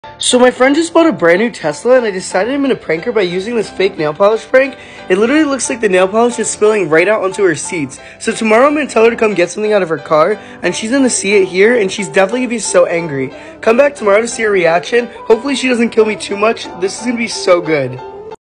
So my friend just bought a brand new Tesla and I decided I'm gonna prank her by using this fake nail polish prank. It literally looks like the nail polish is spilling right out onto her seats. So tomorrow I'm gonna tell her to come get something out of her car and she's gonna see it here and she's definitely gonna be so angry. Come back tomorrow to see her reaction. Hopefully she doesn't kill me too much. This is gonna be so good.